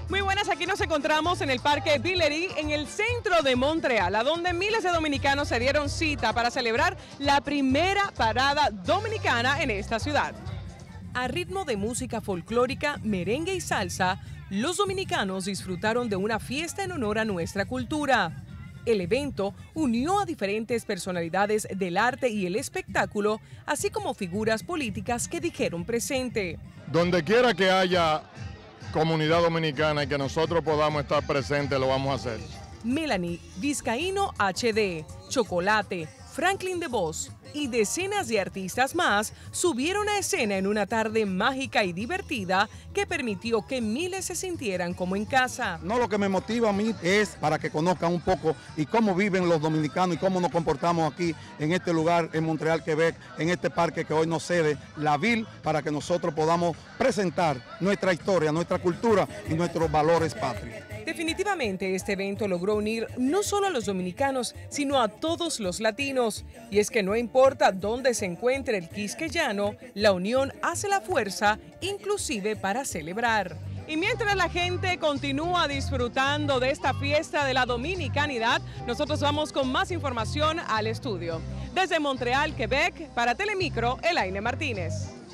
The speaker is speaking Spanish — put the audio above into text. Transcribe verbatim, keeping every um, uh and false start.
Muy buenas, aquí nos encontramos en el Parque Villeray, en el centro de Montreal, a donde miles de dominicanos se dieron cita para celebrar la primera parada dominicana en esta ciudad. A ritmo de música folclórica, merengue y salsa, los dominicanos disfrutaron de una fiesta en honor a nuestra cultura. El evento unió a diferentes personalidades del arte y el espectáculo, así como figuras políticas que dijeron presente. Donde quiera que haya comunidad dominicana y que nosotros podamos estar presentes, lo vamos a hacer. Melanie, Vizcaíno H D, Chocolate, Franklin DeVos y decenas de artistas más subieron a escena en una tarde mágica y divertida que permitió que miles se sintieran como en casa. No, lo que me motiva a mí es para que conozcan un poco y cómo viven los dominicanos y cómo nos comportamos aquí en este lugar, en Montreal, Quebec, en este parque que hoy nos cede la Ville, para que nosotros podamos presentar nuestra historia, nuestra cultura y nuestros valores patrios. Definitivamente este evento logró unir no solo a los dominicanos, sino a todos los latinos. Y es que no importa dónde se encuentre el quisqueyano, la unión hace la fuerza, inclusive para celebrar. Y mientras la gente continúa disfrutando de esta fiesta de la dominicanidad, nosotros vamos con más información al estudio. Desde Montreal, Quebec, para Telemicro, Elaine Martínez.